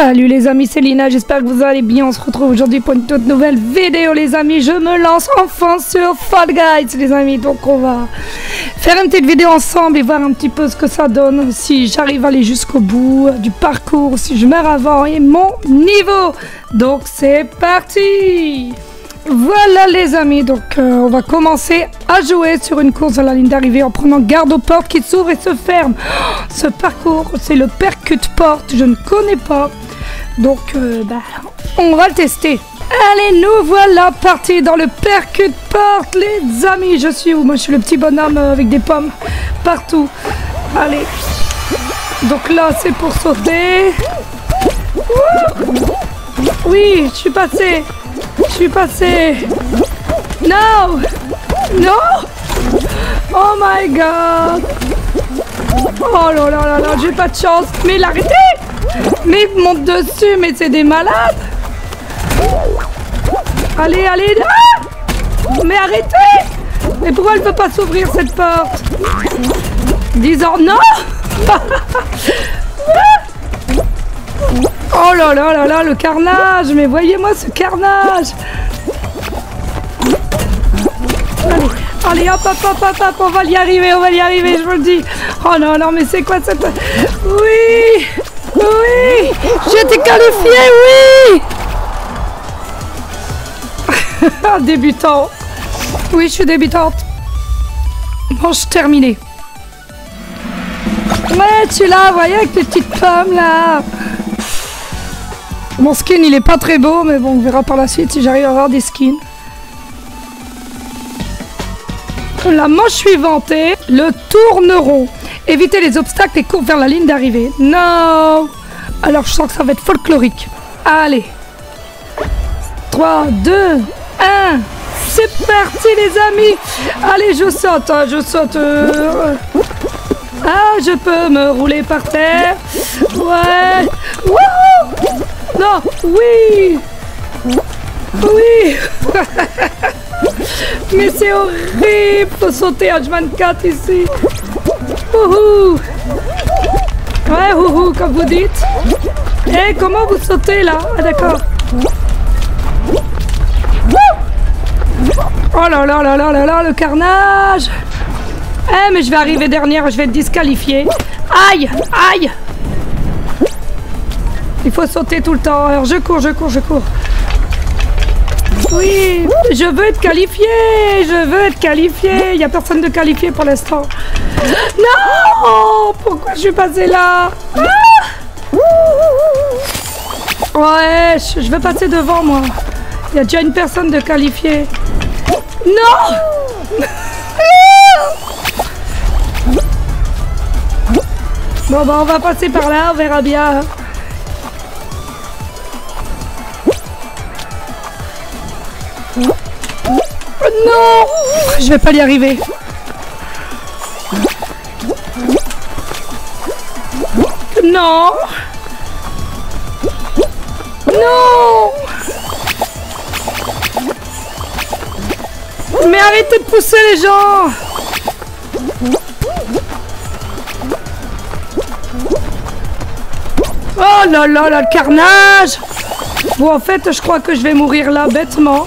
Salut les amis, c'est Lina, j'espère que vous allez bien. On se retrouve aujourd'hui pour une toute nouvelle vidéo les amis. Je me lance enfin sur Fall Guys les amis. Donc on va faire une petite vidéo ensemble et voir un petit peu ce que ça donne. Si j'arrive à aller jusqu'au bout du parcours, si je meurs avant et mon niveau. Donc c'est parti. Voilà les amis, donc on va commencer à jouer sur une course à la ligne d'arrivée en prenant garde aux portes qui s'ouvrent et se ferment. Ce parcours, c'est le percute porte, je ne connais pas. Donc on va le tester. Allez, nous voilà partis dans le percute porte les amis. Je suis où? Moi je suis le petit bonhomme avec des pommes partout. Allez. Donc là c'est pour sauter. Oui, je suis passé. Je suis passé. No! No! Oh my god! Oh là là là là, j'ai pas de chance. Mais l'arrêtez! Mais il monte dessus, mais c'est des malades! Allez, allez! Ah! Mais arrêtez! Mais pourquoi elle peut pas s'ouvrir cette porte? Disant non! Oh là là là là, le carnage! Mais voyez-moi ce carnage! Allez, allez, hop, hop, hop, hop, hop, on va y arriver, je vous le dis! Oh non, non, mais c'est quoi cette... Oui! Oui! J'ai été qualifiée, oui! Débutant! Oui, je suis débutante! Manche terminée! Ouais, tu là, vous voyez, avec les petites pommes, là! Mon skin il est pas très beau mais bon on verra par la suite si j'arrive à avoir des skins. La manche suivante est le tourneron. Évitez les obstacles et cours vers la ligne d'arrivée. Non. Alors je sens que ça va être folklorique. Allez. 3, 2, 1. C'est parti les amis. Allez je saute, hein, je saute. Ah je peux me rouler par terre. Ouais. Wouhou. Non, oui. Oui. Mais c'est horrible. Faut sauter H24 ici. Ouhou. Ouais, ouhou, comme vous dites. Eh, comment vous sautez là? Ah d'accord. Oh là là là là là là, le carnage. Eh, mais je vais arriver dernière, je vais être disqualifiée. Aïe, aïe. Il faut sauter tout le temps. Alors je cours, je cours, je cours. Oui, je veux être qualifiée. Je veux être qualifiée. Il n'y a personne de qualifié pour l'instant. Non! Pourquoi je suis passée là? Ah! Ouais, je veux passer devant moi. Il y a déjà une personne de qualifiée. Non! Bon, bah on va passer par là, on verra bien. Non! Je vais pas y arriver. Non! Non! Mais arrêtez de pousser les gens! Oh là là là, le carnage! Bon, en fait, je crois que je vais mourir là, bêtement.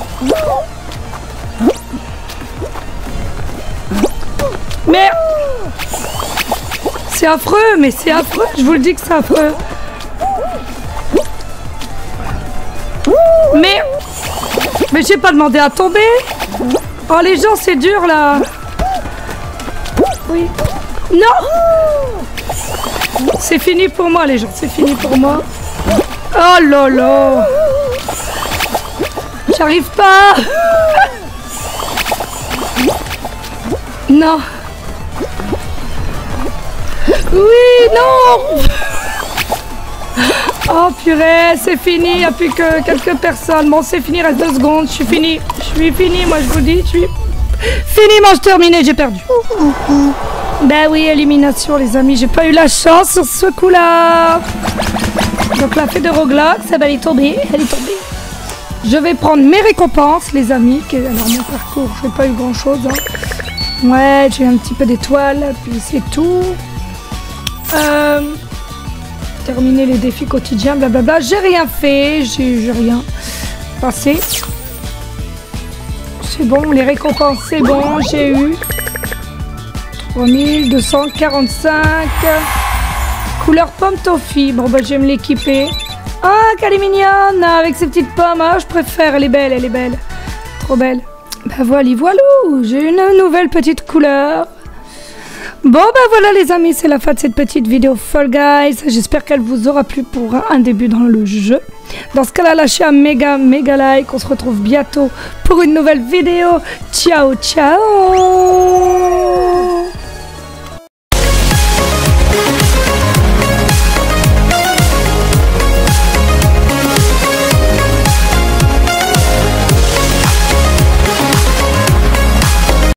Mais c'est affreux, mais c'est affreux, je vous le dis que c'est affreux. Mais j'ai pas demandé à tomber. Oh les gens, c'est dur là. Oui. Non. C'est fini pour moi les gens, c'est fini pour moi. Oh là là. J'arrive pas. Non. Oui, non. Oh purée, c'est fini, il n'y a plus que quelques personnes. Bon, c'est fini, reste 2 secondes, je suis fini. Je suis fini, moi je vous dis, je suis fini, manche terminée, j'ai perdu. Ben oui, élimination les amis, j'ai pas eu la chance sur ce coup-là. Donc la fée de Roblox, elle est tombée, elle est tombée. Je vais prendre mes récompenses les amis. Alors mon parcours, je n'ai pas eu grand-chose. Hein. Ouais, j'ai un petit peu d'étoiles, puis c'est tout. terminer les défis quotidiens, blablabla. J'ai rien fait, j'ai rien passé. C'est bon, les récompenses, c'est bon, j'ai eu 3245. Couleur pomme toffee. Bon, bah, je vais me l'équiper. Ah, qu'elle est mignonne, avec ses petites pommes. Ah, je préfère, elle est belle, elle est belle. Trop belle. Bah, voilou, j'ai une nouvelle petite couleur. Bon, bah voilà les amis, c'est la fin de cette petite vidéo Fall Guys. J'espère qu'elle vous aura plu pour un début dans le jeu. Dans ce cas-là, lâchez un méga like. On se retrouve bientôt pour une nouvelle vidéo. Ciao, ciao!